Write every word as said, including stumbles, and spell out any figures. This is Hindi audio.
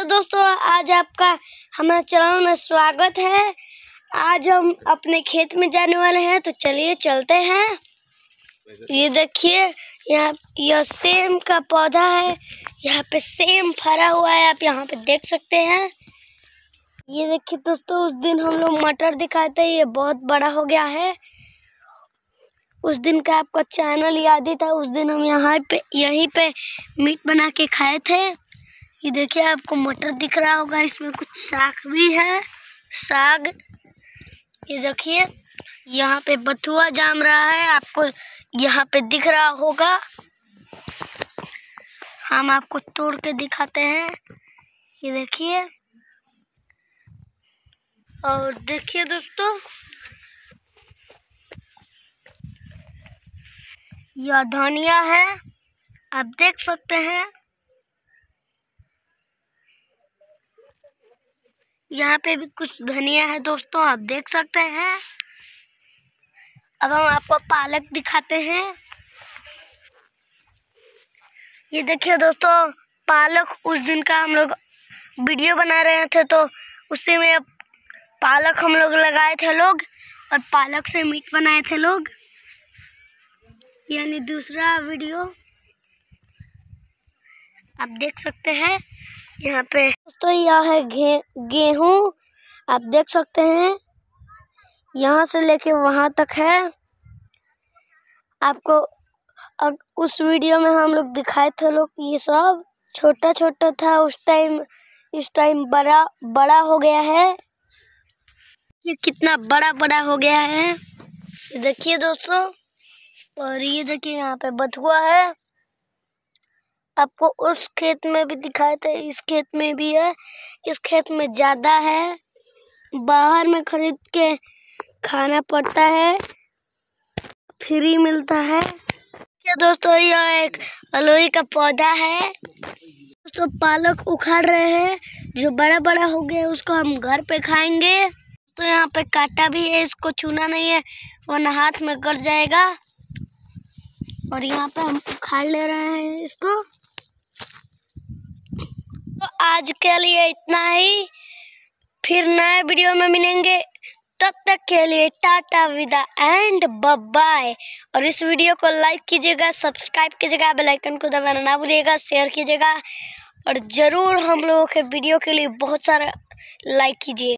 हेलो दोस्तों, आज आपका हमारे चैनल में स्वागत है। आज हम अपने खेत में जाने वाले हैं, तो चलिए चलते हैं। ये देखिए, यहाँ यह सेम का पौधा है। यहाँ पे सेम फरा हुआ है, आप यहाँ पे देख सकते हैं। ये देखिए दोस्तों, उस दिन हम लोग मटर दिखाए थे, ये बहुत बड़ा हो गया है। उस दिन का आपका चैनल याद ही था। उस दिन हम यहाँ पे यहीं पे मीट बना के खाए थे। ये देखिए, आपको मटर दिख रहा होगा, इसमें कुछ साग भी है, साग। ये देखिए, यहाँ पे बथुआ जाम रहा है, आपको यहाँ पे दिख रहा होगा। हम आपको तोड़ के दिखाते हैं। ये देखिए, और देखिए दोस्तों, यह धनिया है, आप देख सकते हैं। यहाँ पे भी कुछ धनिया है दोस्तों, आप देख सकते हैं। अब हम आपको पालक दिखाते हैं। ये देखिए दोस्तों, पालक उस दिन का हम लोग वीडियो बना रहे थे, तो उसी में पालक हम लोग लगाए थे लोग, और पालक से मीट बनाए थे लोग, यानी दूसरा वीडियो आप देख सकते हैं। यहाँ पे दोस्तों यह है गे, गेहूँ, आप देख सकते हैं। यहाँ से लेके वहाँ तक है। आपको अब उस वीडियो में हम लोग दिखाए थे लोग, ये सब छोटा छोटा था उस टाइम, इस टाइम बड़ा बड़ा हो गया है। ये कितना बड़ा बड़ा हो गया है, ये देखिए दोस्तों। और ये देखिए, यहाँ पे बथुआ है। आपको उस खेत में भी दिखाए थे, इस खेत में भी है। इस खेत में ज्यादा है, बाहर में खरीद के खाना पड़ता है, फ्री मिलता है। क्या दोस्तों, यह एक अलोई का पौधा है। दोस्तों पालक उखाड़ रहे हैं, जो बड़ा बड़ा हो गया उसको हम घर पे खाएंगे। तो यहाँ पे कांटा भी है, इसको छूना नहीं है वरना हाथ में कट जाएगा। और यहाँ पे हम उखाड़ ले रहे हैं इसको। तो आज के लिए इतना ही, फिर नए वीडियो में मिलेंगे। तब तक के लिए टाटा, विदा एंड बाय बाय। और इस वीडियो को लाइक कीजिएगा, सब्सक्राइब कीजिएगा, बेल आइकन को दबाना ना भूलिएगा, शेयर कीजिएगा, और ज़रूर हम लोगों के वीडियो के लिए बहुत सारा लाइक कीजिए।